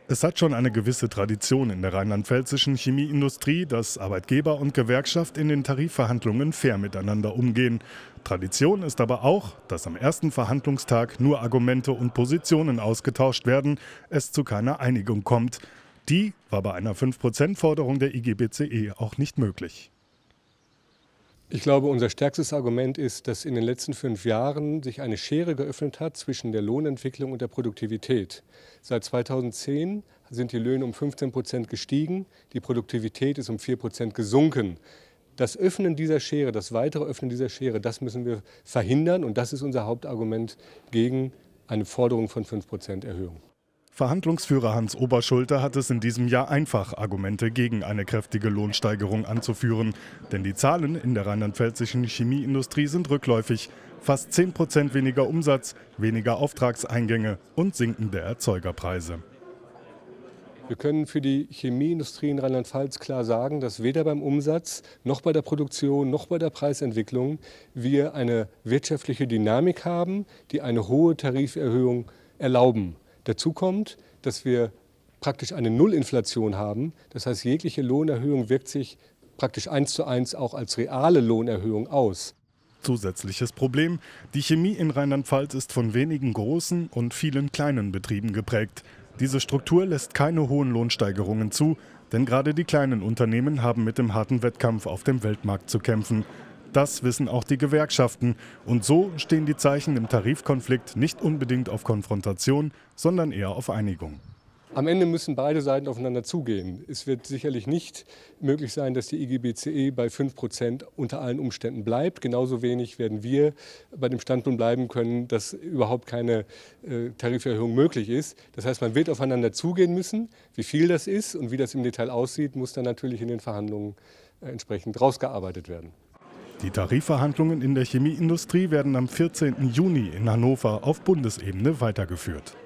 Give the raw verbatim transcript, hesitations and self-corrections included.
Es hat schon eine gewisse Tradition in der rheinland-pfälzischen Chemieindustrie, dass Arbeitgeber und Gewerkschaft in den Tarifverhandlungen fair miteinander umgehen. Tradition ist aber auch, dass am ersten Verhandlungstag nur Argumente und Positionen ausgetauscht werden, es zu keiner Einigung kommt. Die war bei einer fünf Prozent Forderung der I G B C E auch nicht möglich. Ich glaube, unser stärkstes Argument ist, dass in den letzten fünf Jahren sich eine Schere geöffnet hat zwischen der Lohnentwicklung und der Produktivität. Seit zweitausendzehn sind die Löhne um fünfzehn Prozent gestiegen, die Produktivität ist um vier Prozent gesunken. Das Öffnen dieser Schere, das weitere Öffnen dieser Schere, das müssen wir verhindern und das ist unser Hauptargument gegen eine Forderung von fünf Prozent Erhöhung. Verhandlungsführer Hans Oberschulter hat es in diesem Jahr einfach, Argumente gegen eine kräftige Lohnsteigerung anzuführen. Denn die Zahlen in der rheinland-pfälzischen Chemieindustrie sind rückläufig. Fast zehn Prozent weniger Umsatz, weniger Auftragseingänge und sinkende Erzeugerpreise. Wir können für die Chemieindustrie in Rheinland-Pfalz klar sagen, dass weder beim Umsatz noch bei der Produktion noch bei der Preisentwicklung wir eine wirtschaftliche Dynamik haben, die eine hohe Tariferhöhung erlauben. Dazu kommt, dass wir praktisch eine Nullinflation haben. Das heißt, jegliche Lohnerhöhung wirkt sich praktisch eins zu eins auch als reale Lohnerhöhung aus. Zusätzliches Problem: Die Chemie in Rheinland-Pfalz ist von wenigen großen und vielen kleinen Betrieben geprägt. Diese Struktur lässt keine hohen Lohnsteigerungen zu, denn gerade die kleinen Unternehmen haben mit dem harten Wettkampf auf dem Weltmarkt zu kämpfen. Das wissen auch die Gewerkschaften. Und so stehen die Zeichen im Tarifkonflikt nicht unbedingt auf Konfrontation, sondern eher auf Einigung. Am Ende müssen beide Seiten aufeinander zugehen. Es wird sicherlich nicht möglich sein, dass die I G B C E bei fünf Prozent unter allen Umständen bleibt. Genauso wenig werden wir bei dem Standpunkt bleiben können, dass überhaupt keine äh, Tariferhöhung möglich ist. Das heißt, man wird aufeinander zugehen müssen. Wie viel das ist und wie das im Detail aussieht, muss dann natürlich in den Verhandlungen äh, entsprechend rausgearbeitet werden. Die Tarifverhandlungen in der Chemieindustrie werden am vierzehnten Juni in Hannover auf Bundesebene weitergeführt.